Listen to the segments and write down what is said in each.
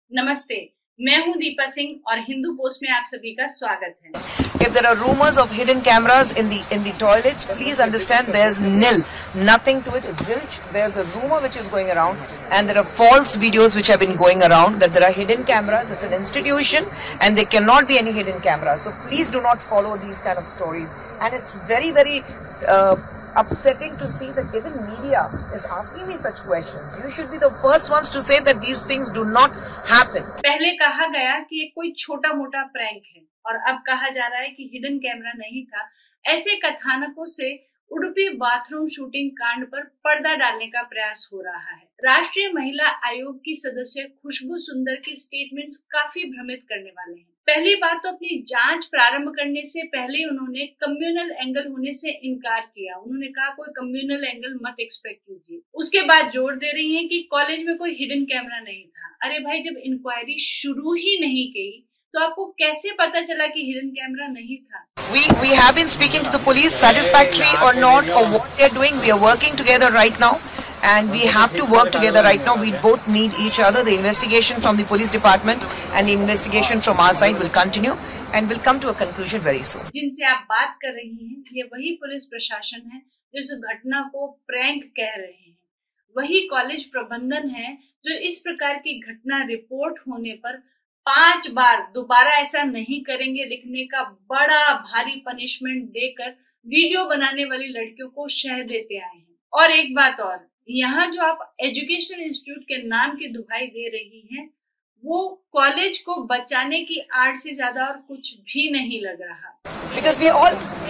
नमस्ते, मैं हूं दीपा सिंह और हिंदू पोस्ट में आप सभी का स्वागत है। If there are rumors of hidden cameras in the toilets, please understand there's nil, nothing to it. It's zilch. There's a rumor which is going around, and there are false videos which have been going around that there are hidden cameras. It's an institution, and there cannot be any hidden cameras. So please do not follow these kind of stories. And it's very, very upsetting to see that even media is asking me such questions. You should be the first ones to say that these things do not happen. पहले कहा गया कि ये कोई छोटा मोटा prank है और अब कहा जा रहा है कि हिडन कैमरा नहीं था। ऐसे कथानकों से उडुपी बाथरूम शूटिंग कांड पर पर्दा डालने का प्रयास हो रहा है। राष्ट्रीय महिला आयोग की सदस्य खुशबू सुंदर के स्टेटमेंट्स काफी भ्रमित करने वाले हैं। पहली बात तो अपनी जांच प्रारंभ करने से पहले उन्होंने कम्युनल एंगल होने से इनकार किया। उन्होंने कहा कोई कम्युनल एंगल मत एक्सपेक्ट कीजिए। उसके बाद जोर दे रही हैं कि कॉलेज में कोई हिडन कैमरा नहीं था। अरे भाई, जब इंक्वायरी शुरू ही नहीं की तो आपको कैसे पता चला कि हिडन कैमरा नहीं था? We have been speaking to the police, satisfactory or not, or what they are doing. We are working together right now, and we have to work together right now. We both need each other. The investigation from the police department and the investigation from our side will continue, and will come to a conclusion very soon. जिनसे आप बात कर रही हैं, ये वही police प्रशासन है जो इस घटना को प्रैंक कह रहे हैं। वही कॉलेज प्रबंधन है जो इस प्रकार की घटना रिपोर्ट होने पर 5 बार दोबारा ऐसा नहीं करेंगे लिखने का बड़ा भारी पनिशमेंट देकर वीडियो बनाने वाली लड़कियों को शह देते आए हैं। और एक बात और, यहाँ जो आप एजुकेशनल इंस्टीट्यूट के नाम की दुहाई दे रही हैं, वो कॉलेज को बचाने की आड़ से ज्यादा और कुछ भी नहीं लग रहा। Because we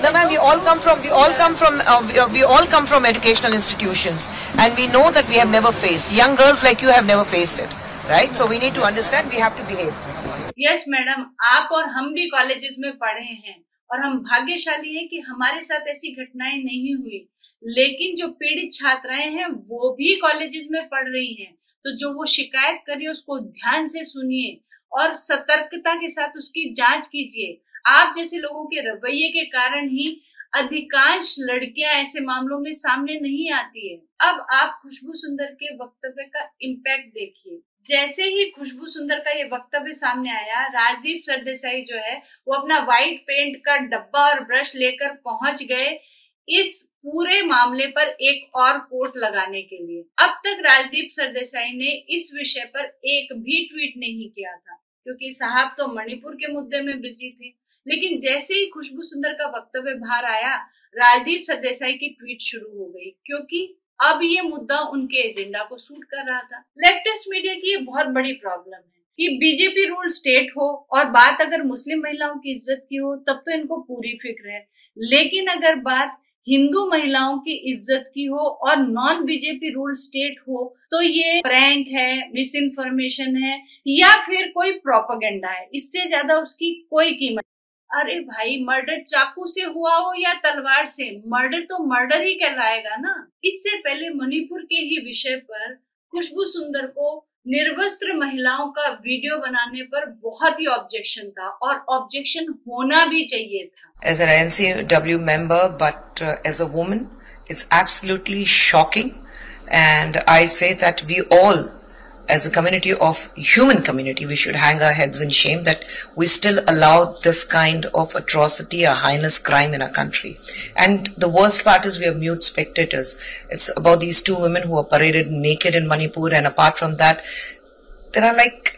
all come from educational institutions, and we know that we have never faced. Young girls like you have never faced it, right? So we need to understand. We have to behave. Yes madam, आप और हम भी colleges में पढ़े हैं और हम भाग्यशाली हैं कि हमारे साथ ऐसी घटनाएं नहीं हुई। लेकिन जो पीड़ित छात्राएं हैं वो भी कॉलेजेस में पढ़ रही हैं, तो जो वो शिकायत करिए उसको ध्यान से सुनिए और सतर्कता के साथ उसकी जांच कीजिए। आप जैसे लोगों के रवैये के कारण ही अधिकांश लड़कियां ऐसे मामलों में सामने नहीं आती है। अब आप खुशबू सुंदर के वक्तव्य का इम्पैक्ट देखिए। जैसे ही खुशबू सुंदर का ये वक्तव्य सामने आया, राजदीप सरदेसाई जो है वो अपना व्हाइट पेंट का डब्बा और ब्रश लेकर पहुंच गए इस पूरे मामले पर एक और कोट लगाने के लिए। अब तक राजदीप सरदेसाई ने इस विषय पर एक भी ट्वीट नहीं किया था, क्योंकि साहब तो मणिपुर के मुद्दे में बिजी थे। लेकिन जैसे ही खुशबू सुंदर का वक्तव्य बाहर आया, राजदीप सरदेसाई की ट्वीट शुरू हो गई, क्योंकि अब ये मुद्दा उनके एजेंडा को सूट कर रहा था। लेफ्टिस्ट मीडिया की ये बहुत बड़ी प्रॉब्लम है कि बीजेपी रूल स्टेट हो और बात अगर मुस्लिम महिलाओं की इज्जत की हो तब तो इनको पूरी फिक्र है, लेकिन अगर बात हिंदू महिलाओं की इज्जत की हो और नॉन बीजेपी रूल स्टेट हो तो ये प्रैंक है, मिस इन्फॉर्मेशन है या फिर कोई प्रोपेगेंडा है। इससे ज्यादा उसकी कोई कीमत। अरे भाई, मर्डर चाकू से हुआ हो या तलवार से, मर्डर तो मर्डर ही कहलाएगा ना। इससे पहले मणिपुर के ही विषय पर खुशबू सुंदर को निर्वस्त्र महिलाओं का वीडियो बनाने पर बहुत ही ऑब्जेक्शन था और ऑब्जेक्शन होना भी चाहिए था। As an NCW member, but as a woman, it's absolutely shocking, and I say that we all, as a community of human community, we should hang our heads in shame that we still allow this kind of atrocity, a heinous crime in our country. And the worst part is we are mute spectators. It's about these 2 women who are paraded naked in Manipur, and apart from that, there are like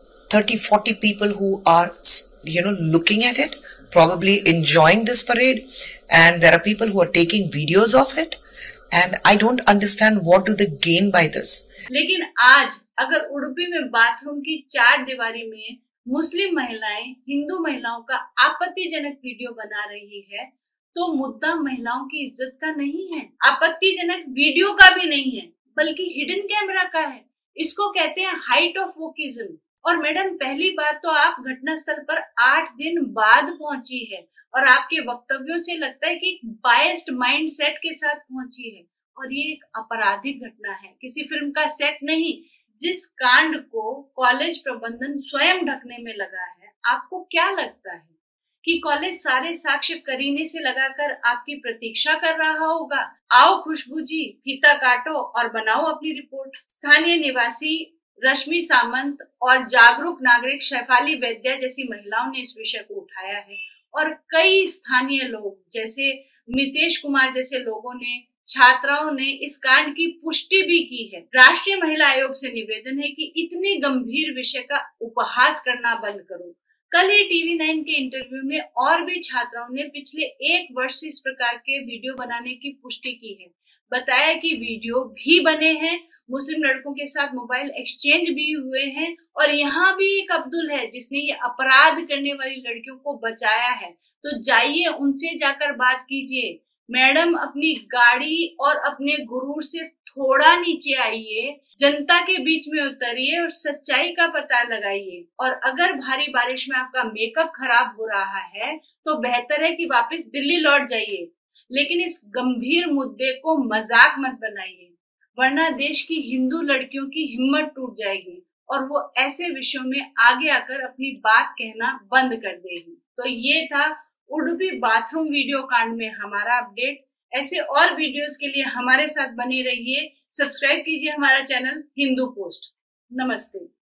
30-40 people who are, looking at it, probably enjoying this parade, and there are people who are taking videos of it, and I don't understand what do they gain by this. लेकिन आज अगर उडुपी में bathroom की 4 दीवारी में मुस्लिम महिलाएं हिंदू महिलाओं का आपत्तिजनक वीडियो बना रही है तो मुद्दा महिलाओं की इज्जत का नहीं है, आपत्तिजनक वीडियो का भी नहीं है, बल्कि हिडन कैमरा का है। इसको कहते हैं हाइट ऑफ वोकिज्म। और मैडम, पहली बात तो आप घटनास्थल पर 8 दिन बाद पहुंची है और आपके वक्तव्यों से लगता है कि बायस्ड माइंडसेट के साथ पहुंची है, और ये एक आपराधिक घटना है, किसी फिल्म का सेट नहीं। जिस कांड को कॉलेज प्रबंधन स्वयं ढकने में लगा है, आपको क्या लगता है कि कॉलेज सारे साक्ष्य करीने से लगाकर आपकी प्रतीक्षा कर रहा होगा? आओ खुशबू जी, फीता काटो और बनाओ अपनी रिपोर्ट। स्थानीय निवासी रश्मि सामंत और जागरूक नागरिक शेफाली वैद्या जैसी महिलाओं ने इस विषय को उठाया है और कई स्थानीय लोग जैसे मितेश कुमार जैसे लोगों ने, छात्राओं ने इस कांड की पुष्टि भी की है। राष्ट्रीय महिला आयोग से निवेदन है कि इतने गंभीर विषय का उपहास करना बंद करो। कल ही TV9 के इंटरव्यू में और भी छात्राओं ने पिछले 1 वर्ष से इस प्रकार के वीडियो बनाने की पुष्टि की है। बताया कि वीडियो भी बने हैं, मुस्लिम लड़कों के साथ मोबाइल एक्सचेंज भी हुए हैं और यहाँ भी एक अब्दुल है जिसने ये अपराध करने वाली लड़कियों को बचाया है। तो जाइए उनसे जाकर बात कीजिए। मैडम, अपनी गाड़ी और अपने गुरूर से थोड़ा नीचे आइए, जनता के बीच में उतरिए और सच्चाई का पता लगाइए। और अगर भारी बारिश में आपका मेकअप खराब हो रहा है तो बेहतर है कि वापस दिल्ली लौट जाइए, लेकिन इस गंभीर मुद्दे को मजाक मत बनाइए, वरना देश की हिंदू लड़कियों की हिम्मत टूट जाएगी और वो ऐसे विषयों में आगे आकर अपनी बात कहना बंद कर देगी। तो ये था उडुपी बाथरूम वीडियो कांड में हमारा अपडेट। ऐसे और वीडियोस के लिए हमारे साथ बने रहिए। सब्सक्राइब कीजिए हमारा चैनल हिंदू पोस्ट। नमस्ते।